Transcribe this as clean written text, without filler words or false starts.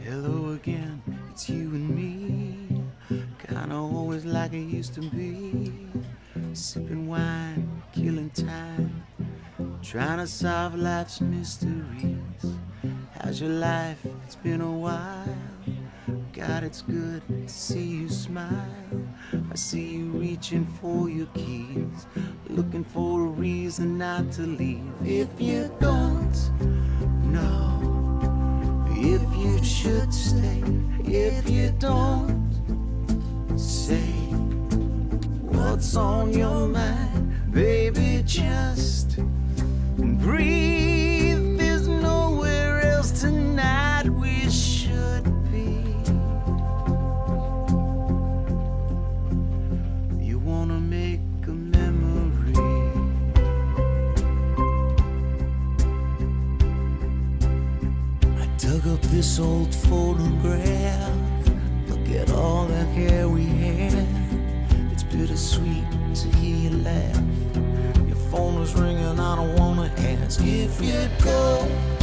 Hello again, it's you and me. Kinda always like it used to be. Sipping wine, killing time, trying to solve life's mysteries. How's your life? It's been a while. God, it's good to see you smile. I see you reaching for your keys, looking for a reason not to leave. If you don't know if you should stay, if you don't say what's on your mind, baby, just breathe. There's nowhere else tonight we should be. You wanna make a memory. I dug up this old photograph. Look at all the hair we had. It's bittersweet to hear you laugh. Your phone was ringing, I don't wanna ask if you'd go.